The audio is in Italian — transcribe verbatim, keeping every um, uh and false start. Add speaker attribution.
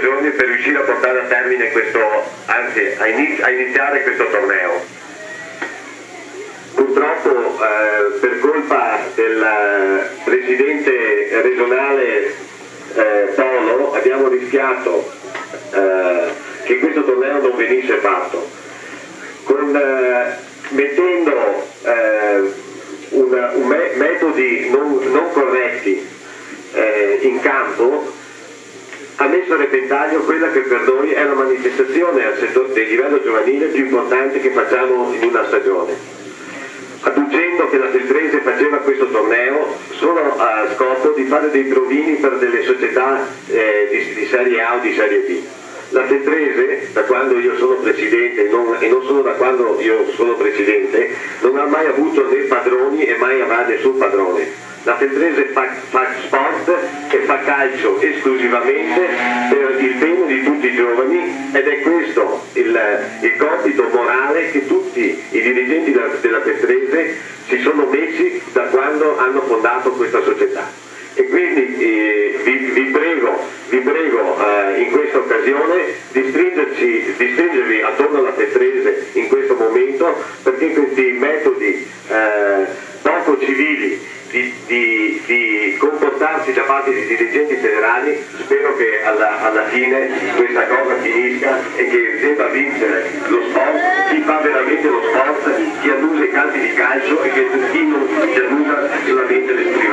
Speaker 1: giorni per riuscire a portare a termine questo, anzi a, iniz a iniziare questo torneo. Purtroppo eh, per colpa del presidente regionale eh, Polo abbiamo rischiato eh, che questo torneo non venisse fatto, con, eh, mettendo eh, un, un me metodi non, non corretti eh, in campo, ha messo a repentaglio quella che per noi è la manifestazione al settore del livello giovanile più importante che facciamo in una stagione, adducendo che la Feltrese faceva questo torneo solo a scopo di fare dei provini per delle società eh, di, di serie A o di serie B. La Feltrese, da quando io sono presidente non, e non solo da quando io sono presidente, non ha mai avuto né padroni e mai avrà nessun padrone. La Feltrese fa, fa sport e fa calcio esclusivamente per il bene di tutti i giovani, ed è questo il, il compito morale che tutti i dirigenti della, della Feltrese si sono messi da quando hanno fondato questa società. E quindi eh, vi, vi prego, vi prego eh, in questa occasione di, stringerci, di stringervi attorno alla Feltrese in questo momento, perché questi metodi eh, poco civili Di, di, di comportarsi da parte dei dirigenti federali, spero che alla, alla fine questa cosa finisca e che debba vincere lo sport, chi fa veramente lo sport, chi annusa i campi di calcio e che chi non si annusa solamente le